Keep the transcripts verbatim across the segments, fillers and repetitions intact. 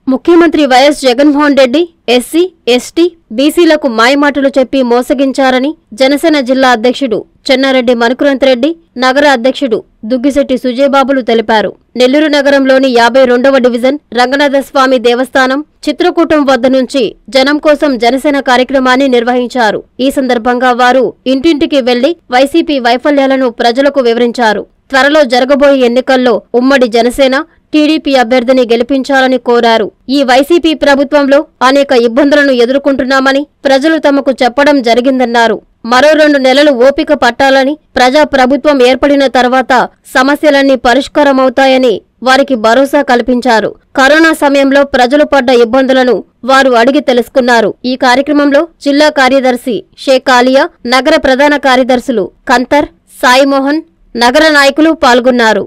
ముఖ్యమంత్రి YS Jaganmohan Reddy SC, ST, బీసీలకు మాయమాటలు చెప్పి మోసగించారని జనసేన జిల్లా అధ్యక్షుడు చెన్నారెడ్డి మనుకురంతరెడ్డి, నగర అధ్యక్షుడు దుగ్గిశెట్టి సుజయబాబులు తెలిపారు. నెల్లూరు నగరంలోని యాభై రెండవ డివిజన్ రంగనాథస్వామి దేవస్థానం చిత్రకూటం వద్ద నుంచి జనం కోసం జనసేన కార్యక్రమాన్ని నిర్వహించారు. ఈ సందర్భంగా వారు ఇంటింటికి వెళ్లి వైసీపీ వైఫల్యాలను ప్రజలకు వివరించారు. త్వరలో జరగబోయే ఎన్నికల్లో ఉమ్మడి జనసేన, టీడీపీ అభ్యర్థిని గెలిపించాలని కోరారు. ఈ వైసీపీ ప్రభుత్వంలో అనేక ఇబ్బందులను ఎదుర్కొంటున్నామని ప్రజలు తమకు చెప్పడం జరిగిందన్నారు. మరో రెండు నెలలు ఓపిక పట్టాలని, ప్రజా ప్రభుత్వం ఏర్పడిన తర్వాత సమస్యలన్నీ పరిష్కారమవుతాయని వారికి భరోసా కల్పించారు. కరోనా సమయంలో ప్రజలు పడ్డ ఇబ్బందులను వారు అడిగి తెలుసుకున్నారు. ఈ కార్యక్రమంలో జిల్లా కార్యదర్శి షేక్ ఆలియా, నగర ప్రధాన కార్యదర్శులు కంతర్, సాయిమోహన్, నగర నాయకులు పాల్గొన్నారు.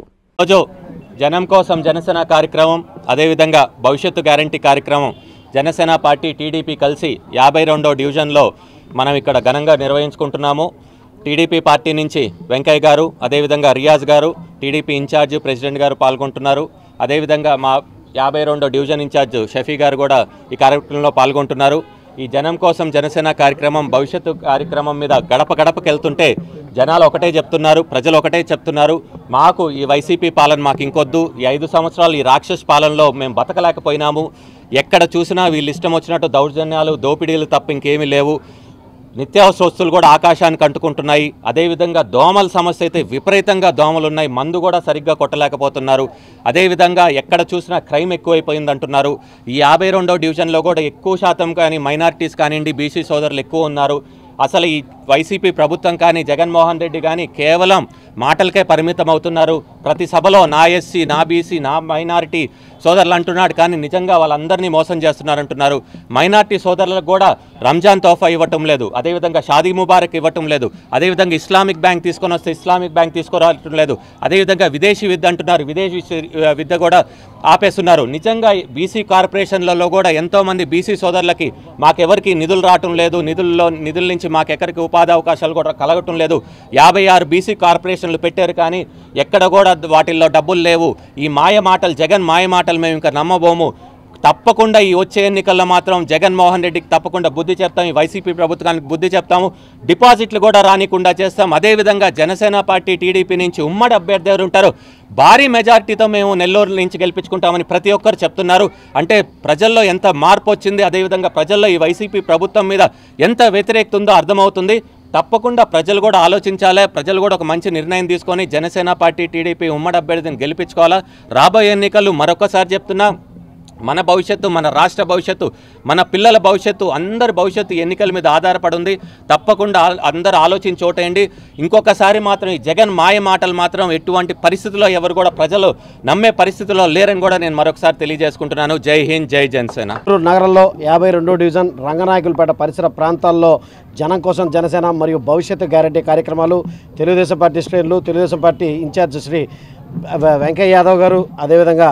జనం కోసం జనసేన కార్యక్రమం, అదేవిధంగా భవిష్యత్తు గ్యారంటీ కార్యక్రమం జనసేన పార్టీ, టీడీపీ కలిసి యాభై రెండో డివిజన్లో మనం ఇక్కడ ఘనంగా నిర్వహించుకుంటున్నాము. టీడీపీ పార్టీ నుంచి వెంకయ్య గారు, అదేవిధంగా రియాజ్ గారు, టీడీపీ ఇన్ఛార్జ్ ప్రెసిడెంట్ గారు పాల్గొంటున్నారు. అదేవిధంగా మా యాభై రెండో డివిజన్ ఇన్ఛార్జ్ షఫీ గారు కూడా ఈ కార్యక్రమంలో పాల్గొంటున్నారు. ఈ జనం కోసం జనసేన కార్యక్రమం, భవిష్యత్తు కార్యక్రమం మీద గడప గడపకి వెళ్తుంటే జనాలు ఒకటే చెప్తున్నారు, ప్రజలు ఒకటే చెప్తున్నారు, మాకు ఈ వైసీపీ పాలన మాకు ఇంకొద్దు, ఈ ఐదు సంవత్సరాలు ఈ రాక్షస పాలనలో మేము బతకలేకపోయినాము, ఎక్కడ చూసినా వీళ్ళు ఇష్టం వచ్చినట్టు దౌర్జన్యాలు, దోపిడీలు తప్ప ఇంకేమీ లేవు, నిత్యావసర వస్తువులు కూడా ఆకాశానికి అంటుకుంటున్నాయి, అదేవిధంగా దోమల సమస్య అయితే విపరీతంగా దోమలు ఉన్నాయి, మందు కూడా సరిగ్గా కొట్టలేకపోతున్నారు, అదేవిధంగా ఎక్కడ చూసినా క్రైమ్ ఎక్కువైపోయింది అంటున్నారు. ఈ యాభై రెండో డివిజన్లో కూడా ఎక్కువ శాతం కానీ మైనారిటీస్ కానివ్వండి, బీసీ సోదరులు ఎక్కువ ఉన్నారు. అసలు ఈ వైసీపీ ప్రభుత్వం కానీ, జగన్మోహన్ రెడ్డి కానీ కేవలం మాటలకే పరిమితం అవుతున్నారు. ప్రతి సభలో నా ఎస్సీ, నా బీసీ, నా మైనారిటీ సోదరులు అంటున్నాడు, కానీ నిజంగా వాళ్ళందరినీ మోసం చేస్తున్నారంటున్నారు. మైనారిటీ సోదరులకు కూడా రంజాన్ తోఫా ఇవ్వటం లేదు, అదేవిధంగా షాదీ ముబారక్ ఇవ్వటం లేదు, అదేవిధంగా ఇస్లామిక్ బ్యాంక్ తీసుకొని వస్తే ఇస్లామిక్ బ్యాంక్ తీసుకురావటం లేదు, అదేవిధంగా విదేశీ విద్య అంటున్నారు, విదేశీ విద్య కూడా ఆపేస్తున్నారు. నిజంగా బీసీ కార్పొరేషన్లలో కూడా ఎంతోమంది బీసీ సోదరులకి మాకెవరికి నిధులు రావటం లేదు, నిధుల్లో నిధుల నుంచి మాకెక్కడికి ఉపాధి అవకాశాలు కూడా కలగటం లేదు. యాభై ఆరు బీసీ కార్పొరేషన్లు పెట్టారు, కానీ ఎక్కడ కూడా వాటిల్లో డబ్బులు లేవు. ఈ మాయ మాటలు, జగన్ మాయ మాటలు మేము ఇంకా నమ్మబోము. తప్పకుండా ఈ వచ్చే ఎన్నికల్లో మాత్రం జగన్మోహన్ రెడ్డికి తప్పకుండా బుద్ధి చెప్తాం, ఈ వైసీపీ ప్రభుత్వానికి బుద్ధి చెప్తాము, డిపాజిట్లు కూడా రానికుండా చేస్తాం. అదేవిధంగా జనసేన పార్టీ, టీడీపీ నుంచి ఉమ్మడి అభ్యర్థి ఎవరు ఉంటారు, భారీ మెజార్టీతో మేము నెల్లూరు నుంచి గెలిపించుకుంటామని ప్రతి ఒక్కరు చెప్తున్నారు. అంటే ప్రజల్లో ఎంత మార్పు వచ్చింది, అదేవిధంగా ప్రజల్లో ఈ వైసీపీ ప్రభుత్వం మీద ఎంత వ్యతిరేకత ఉందో అర్థమవుతుంది. తప్పకుండా ప్రజలు కూడా ఆలోచించాలి, ప్రజలు కూడా ఒక మంచి నిర్ణయం తీసుకొని జనసేన పార్టీ, టీడీపీ ఉమ్మడి అభ్యర్థిని గెలిపించుకోవాలా. రాబోయే ఎన్నికలు మరొకసారి చెప్తున్నా, మన భవిష్యత్తు, మన రాష్ట్ర భవిష్యత్తు, మన పిల్లల భవిష్యత్తు, అందరి భవిష్యత్తు ఎన్నికల మీద ఆధారపడి ఉంది. తప్పకుండా అందరూ ఆలోచించి ఓటేయండి. ఇంకొకసారి మాత్రం ఈ జగన్ మాయ మాటలు మాత్రం ఎటువంటి పరిస్థితుల్లో ఎవరు కూడా ప్రజలు నమ్మే పరిస్థితుల్లో లేరని కూడా నేను మరొకసారి తెలియజేసుకుంటున్నాను. జై హింద్, జై జనసేన. నగరంలో యాభై రెండో డివిజన్ రంగనాయకులపేట పరిసర ప్రాంతాల్లో జనం కోసం జనసేన మరియు భవిష్యత్తు గ్యారంటీ కార్యక్రమాలు తెలుగుదేశం పార్టీ శ్రేణులు, తెలుగుదేశం పార్టీ ఇన్ఛార్జ్ శ్రీ వెంకయ్య యాదవ్ గారు, అదేవిధంగా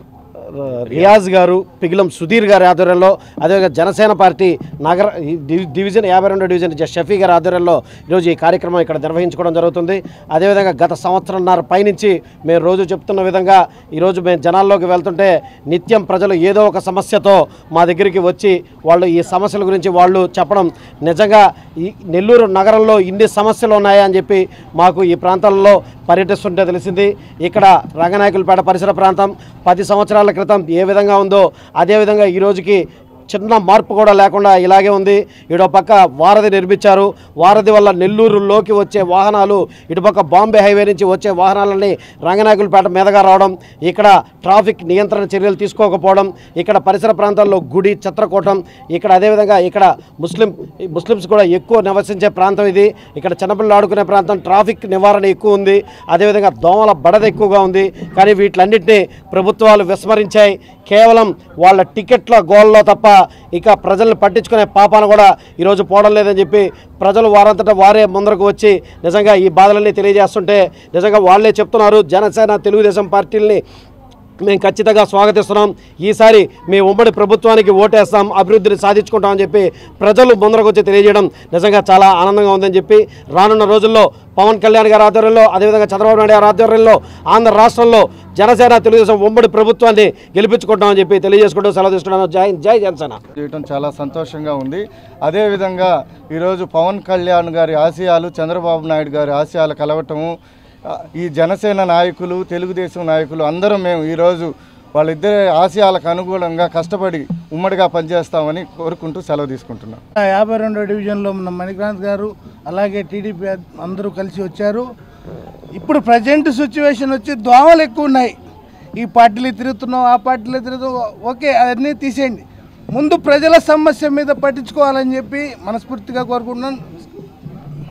రియాజ్ గారు, పిగిలం సుధీర్ గారి ఆధ్వర్యంలో, అదేవిధంగా జనసేన పార్టీ నగర డివిజన్ యాభై రెండో డివిజన్ షఫీ గారి ఆధ్వర్యంలో ఈరోజు ఈ కార్యక్రమం ఇక్కడ నిర్వహించుకోవడం జరుగుతుంది. అదేవిధంగా గత సంవత్సరంన్నర పైనుంచి మేము రోజు చెప్తున్న విధంగా ఈరోజు మేము జనాల్లోకి వెళ్తుంటే నిత్యం ప్రజలు ఏదో ఒక సమస్యతో మా దగ్గరికి వచ్చి వాళ్ళు ఈ సమస్యల గురించి వాళ్ళు చెప్పడం, నిజంగా ఈ నెల్లూరు నగరంలో ఇన్ని సమస్యలు ఉన్నాయా అని చెప్పి మాకు ఈ ప్రాంతాల్లో పర్యటిస్తుంటే తెలిసింది. ఇక్కడ రంగనాయకులపేట పరిసర ప్రాంతం పది సంవత్సరాల క్రితం ఏ విధంగా ఉందో అదేవిధంగా ఈ రోజుకి చిన్న మార్పు కూడా లేకుండా ఇలాగే ఉంది. ఇటు పక్క వారధి నిర్మించారు, వారధి వల్ల నెల్లూరులోకి వచ్చే వాహనాలు ఇటుపక్క బాంబే హైవే నుంచి వచ్చే వాహనాలని రంగనాయకులపేట మీదగా రావడం, ఇక్కడ ట్రాఫిక్ నియంత్రణ చర్యలు తీసుకోకపోవడం, ఇక్కడ పరిసర ప్రాంతాల్లో గుడి, చిత్రకూటం, ఇక్కడ అదేవిధంగా ఇక్కడ ముస్లిం ముస్లిమ్స్ కూడా ఎక్కువ నివసించే ప్రాంతం ఇది. ఇక్కడ చిన్నపిల్లలు ఆడుకునే ప్రాంతం, ట్రాఫిక్ నివారణ ఎక్కువ ఉంది, అదేవిధంగా దోమల బడద ఎక్కువగా ఉంది. కానీ వీటిలన్నింటినీ ప్రభుత్వాలు విస్మరించాయి. కేవలం వాళ్ళ టికెట్ల గోల్లో తప్ప ఇక ప్రజల్ని పట్టించుకునే పాపాన కూడా ఈరోజు పోవడం లేదని చెప్పి ప్రజలు వారంతటా వారే ముందరకు వచ్చి నిజంగా ఈ బాధలన్నీ తెలియజేస్తుంటే నిజంగా వాళ్ళే చెప్తున్నారు, జనసేన తెలుగుదేశం పార్టీలని మేము ఖచ్చితంగా స్వాగతిస్తున్నాం. ఈసారి మేము ఉమ్మడి ప్రభుత్వానికి ఓటేస్తాం, అభివృద్ధిని సాధించుకుంటామని చెప్పి ప్రజలు ముందరకు వచ్చి తెలియజేయడం నిజంగా చాలా ఆనందంగా ఉందని చెప్పి రానున్న రోజుల్లో పవన్ కళ్యాణ్ గారి ఆధ్వర్యంలో అదేవిధంగా చంద్రబాబు నాయుడు గారి ఆధ్వర్యంలో ఆంధ్ర రాష్ట్రంలో జనసేన తెలుగుదేశం ఉమ్మడి ప్రభుత్వాన్ని గెలిపించుకుంటామని చెప్పి తెలియజేసుకుంటూ సెలవు తీసుకుంటున్నాను. జై జై జనసేన. చేయటం చాలా సంతోషంగా ఉంది. అదేవిధంగా ఈరోజు పవన్ కళ్యాణ్ గారి ఆశయాలు చంద్రబాబు నాయుడు గారి ఆశయాలు కలవటము, ఈ జనసేన నాయకులు తెలుగుదేశం నాయకులు అందరం మేము ఈరోజు వాళ్ళిద్దరి ఆశయాలకు అనుగుణంగా కష్టపడి ఉమ్మడిగా పనిచేస్తామని కోరుకుంటూ సెలవు తీసుకుంటున్నాం. యాభై రెండో డివిజన్లో ఉన్న మణికాంత్ గారు అలాగే టీడీపీ అందరూ కలిసి వచ్చారు. ఇప్పుడు ప్రజెంట్ సిచ్యువేషన్ వచ్చి దోమలు ఎక్కువ ఉన్నాయి. ఈ పార్టీలు తిరుగుతున్నాం, ఆ పార్టీలు తిరుగుతున్నాం, ఓకే అవన్నీ తీసేయండి. ముందు ప్రజల సమస్య మీద పట్టించుకోవాలని చెప్పి మనస్ఫూర్తిగా కోరుకుంటున్నాను.